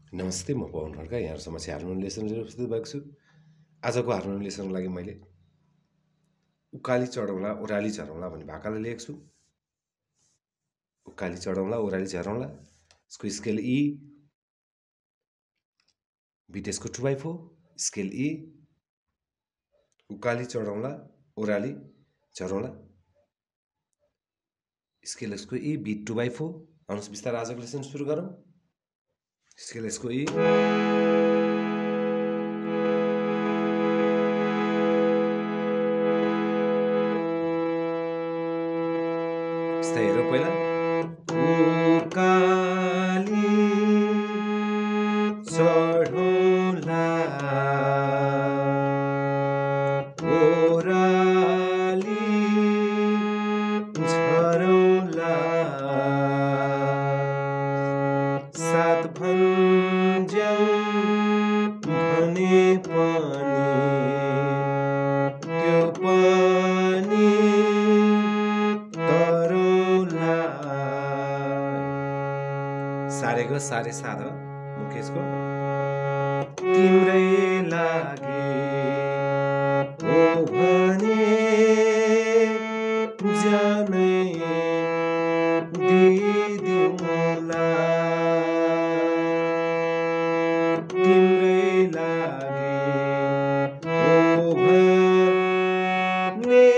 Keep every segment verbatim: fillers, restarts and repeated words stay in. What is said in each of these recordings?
नमस्ते, म पवन खड्का यहाँहरू समक्ष हार्मोनियम लेसन लिएर उपस्थित भएको छु। आजको हार्मोनियम लेसनको लागि मैले उकाली चढौँला ओह्राली झरौँला भन्ने भाकालाई लिएको छु। उकाली चढौँला ओह्राली झरौँला, यसको स्केल ई, बिट यसको two by four, scale E, उकाली चढौँला ओह्राली झरौँला, स्केल यसको E, beat two by four. आउनुहोस् बिस्तारै आजको लेसन सुरु गरौँ। स्केल यसको ई, यस्ता हेरौँ पहिला। उकाली चढौँला ओह्राली झरौँला, सात भन्ज्याङ भने पनि त्यो पनि तरौँला। सारे ग सारे साध मुकेशको तिम्रै लागि हो भने जानै दिदिउँला, तिम्रै लागि हो भने।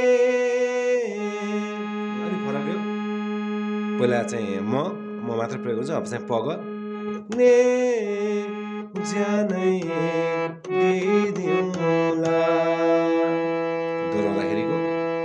अलिक फरक हो, पहिला चाहिँ म म मात्र प्रयोग हुन्छ, अब चाहिँ पग ने जानै दिदिउँला। दोहोऱ्याउँदाखेरिको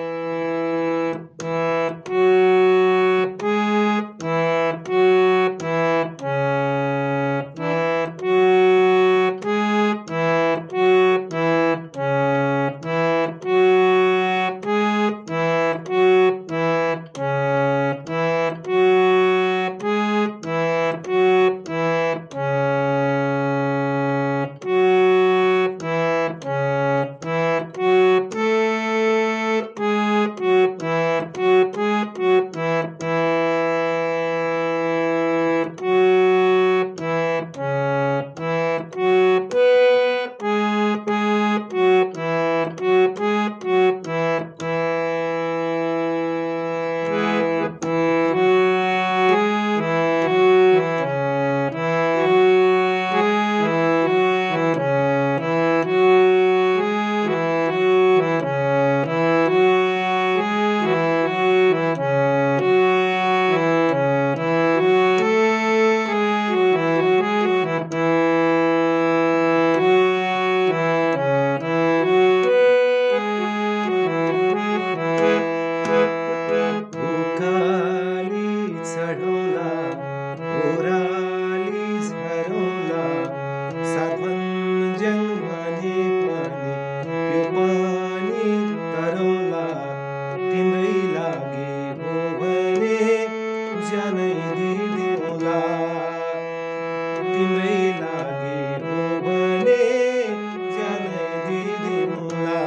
जानै दिदिउँला, तिम्रै लागि हो भने जानै दिदिउँला।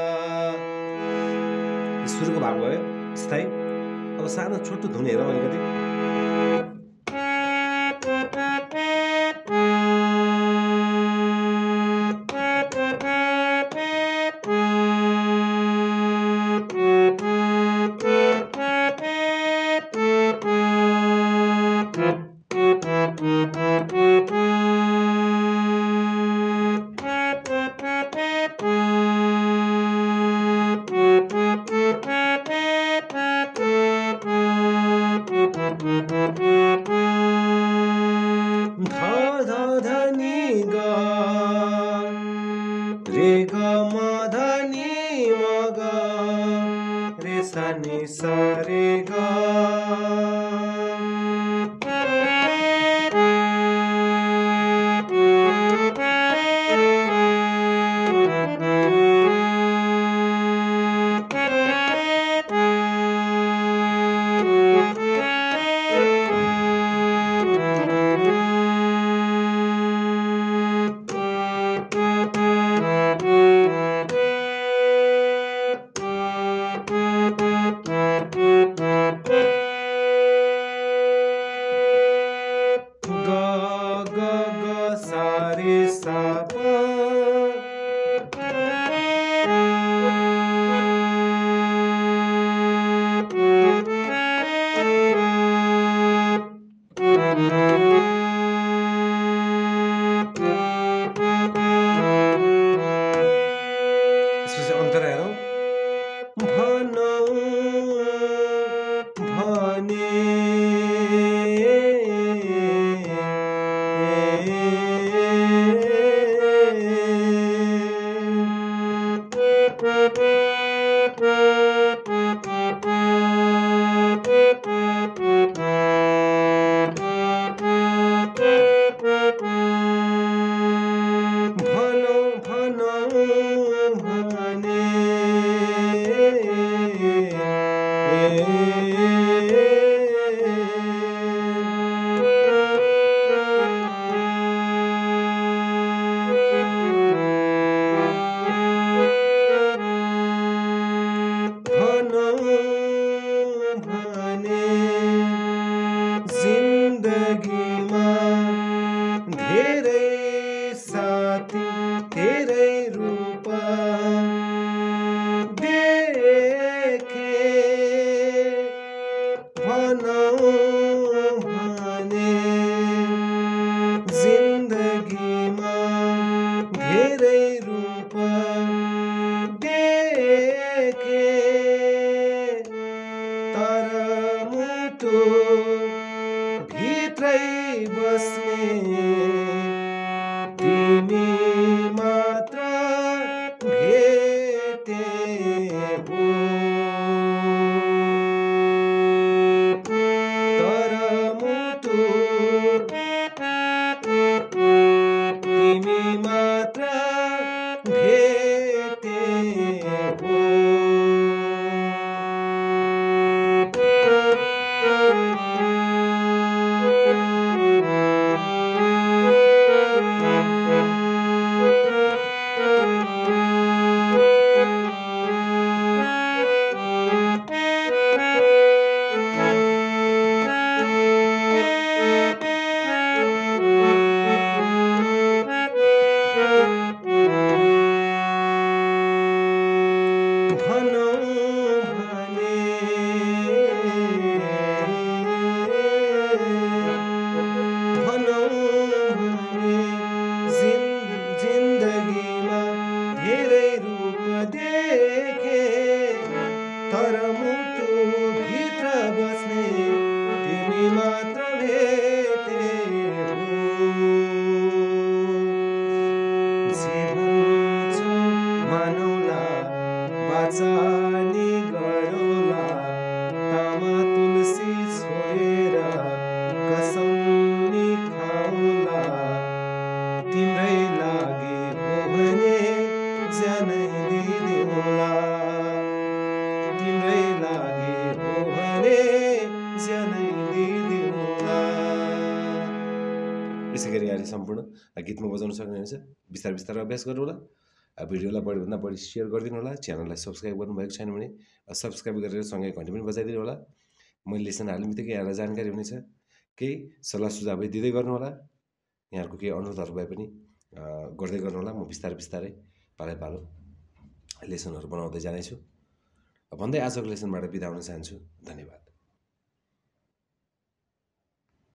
सुरुको भाग भयो स्थायी। अब सानो छोटो धुन हेरौँ अलिकति। ध ध ध नि ग रे ग म ध नि म ग रे सा नि सा रे ग। साप यसपछि अन्तर हेरौँ भनौँ भने भनौँ भनौँ भने जिन्दगीमा धेरै साथी धेरै रूप देखे भनौँ भने जिन्दगीमा धेरै रूप देखे तर मुटु भित्रै बस्ने तिमी मात्र भेटे हो तर मुटु तिमी मात्र भेटे हो जिन्दगीमा धेरै रूप देखे तर मुटु भित्र बस्ने तिमी मात्र भेटे हो जीवन छ मानौला बाचानी गरौला तामा तुलसी छोडेर कसम नि खाउला तिम्रै लागि हो भने ज्यानै दिदिउँला तिम्रै लागि हो भने ज्यानै दिदिउँला। यसै गरी यहाँले सम्पूर्ण गीतमा बजाउन सक्नुहुनेछ। बिस्तारै बिस्तारै अभ्यास गर्नु होला। भिडियोलाई बढीभन्दा बढी सेयर गरिदिनु होला। च्यानललाई सब्सक्राइब गर्नुभएको छैन भने सब्सक्राइब गरेर सँगै घन्टी पनि बजाइदिनु होला। मैले लेसन हाल्ने बित्तिकै यहाँलाई जानकारी हुनेछ। केही सल्लाह सुझाव दिँदै गर्नु होला। यहाँहरूको केही अनुरोधहरू भए पनि गर्दै गर्नु होला। म बिस्तारै बिस्तारै पालै पालो लेसनहरू बनाउँदै जानेछु भन्दै आजको लेसनबाट बिदा हुन चाहन्छु। धन्यवाद।